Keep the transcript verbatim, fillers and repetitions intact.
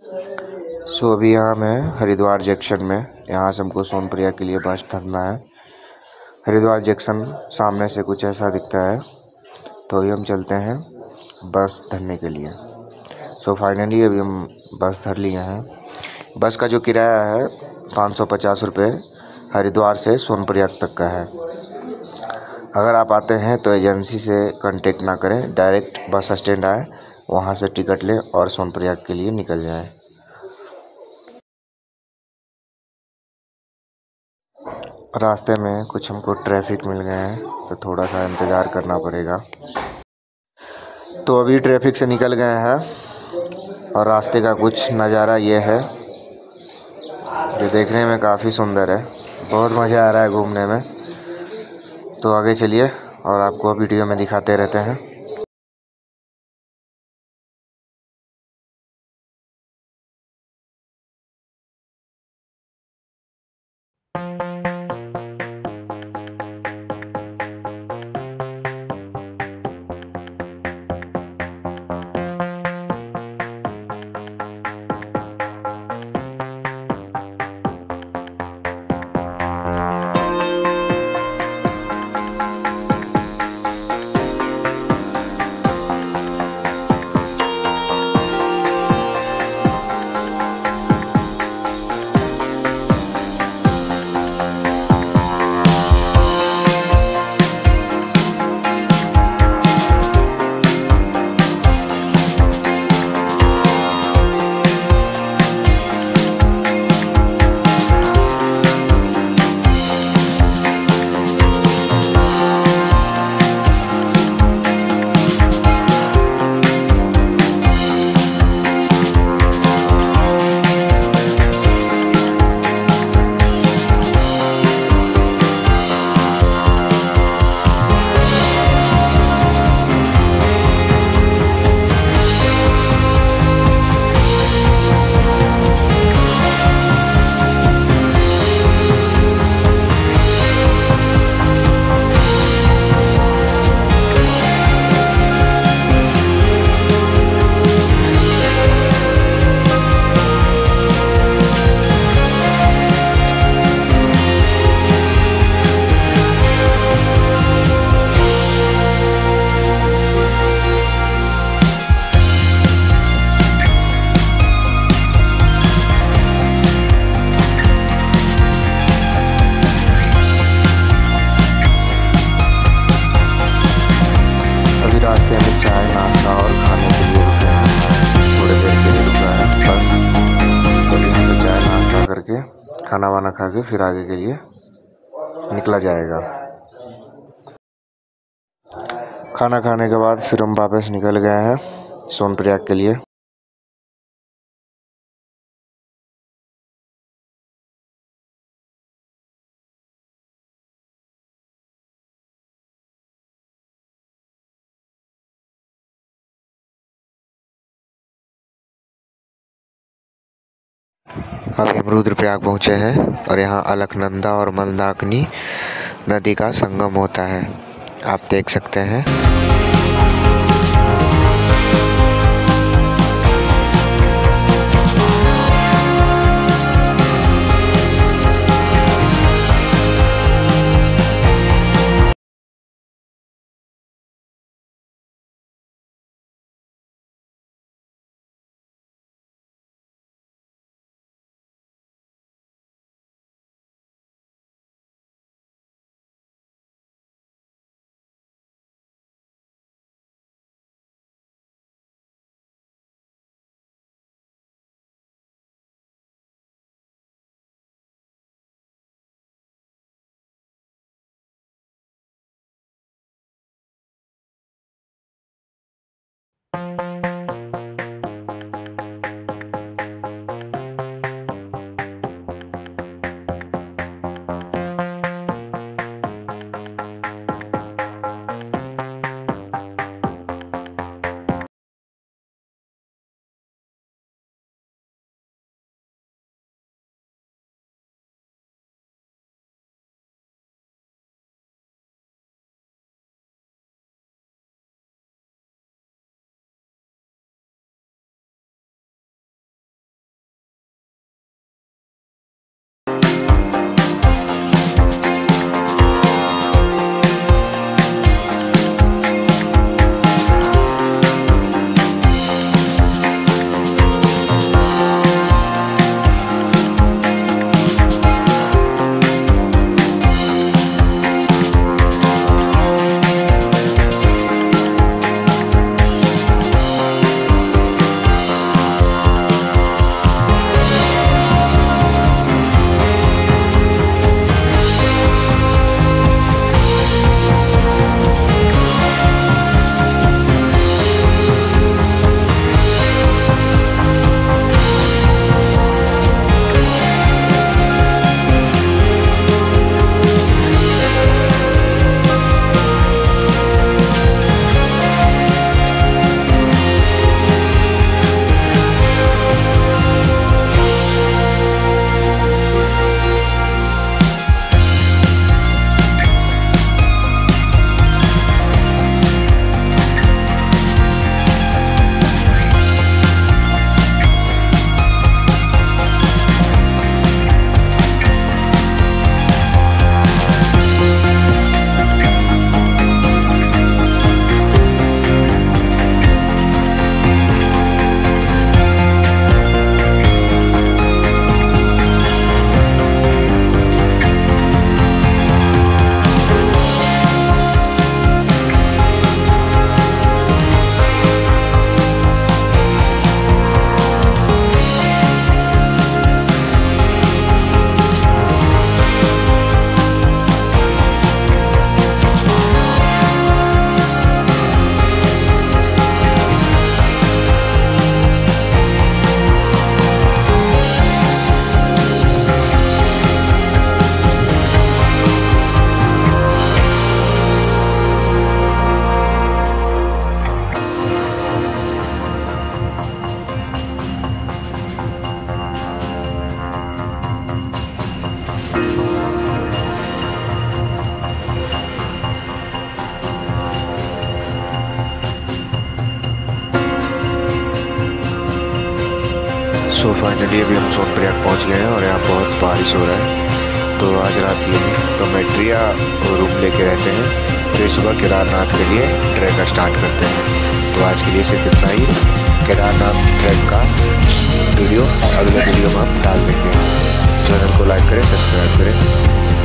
सो अभी यहाँ मैं हरिद्वार जंक्शन में, यहाँ से हमको सोनप्रयाग के लिए बस धरना है। हरिद्वार जंक्शन सामने से कुछ ऐसा दिखता है, तो अभी हम चलते हैं बस धरने के लिए। सो फाइनली अभी हम बस धर लिए हैं। बस का जो किराया है पाँच सौ पचास रुपये हरिद्वार से सोनप्रयाग तक का है। अगर आप आते हैं तो एजेंसी से कांटेक्ट ना करें, डायरेक्ट बस स्टैंड आए, वहाँ से टिकट लें और सोनप्रयाग के लिए निकल जाएं। रास्ते में कुछ हमको ट्रैफिक मिल गए हैं, तो थोड़ा सा इंतज़ार करना पड़ेगा। तो अभी ट्रैफिक से निकल गए हैं और रास्ते का कुछ नज़ारा ये है, जो देखने में काफ़ी सुंदर है। बहुत मज़ा आ रहा है घूमने में। तो आगे चलिए और आपको वीडियो में दिखाते रहते हैं। रास्ते में चाय नाश्ता और खाने के लिए रुके हैं, थोड़ी देर के लिए रुका है बस। तो यहाँ से चाय नाश्ता करके खाना वाना खा के फिर आगे के लिए निकला जाएगा। खाना खाने के बाद फिर हम वापस निकल गए हैं सोनप्रयाग के लिए। अभी हम रुद्रप्रयाग पहुँचे हैं और यहाँ अलकनंदा और मंदाकिनी नदी का संगम होता है, आप देख सकते हैं। सो फाइनली अभी हम सोनप्रयाग पहुंच गए हैं और यहाँ बहुत बारिश हो रहा है। तो आज रात के लिए कमेट्रिया रूम लेके रहते हैं, फिर सुबह केदारनाथ के लिए ट्रैक स्टार्ट करते हैं। तो आज के लिए सिर्फ इतना ही। केदारनाथ ट्रैक का वीडियो अगले वीडियो में हम डाल देंगे। चैनल को लाइक करें, सब्सक्राइब करें।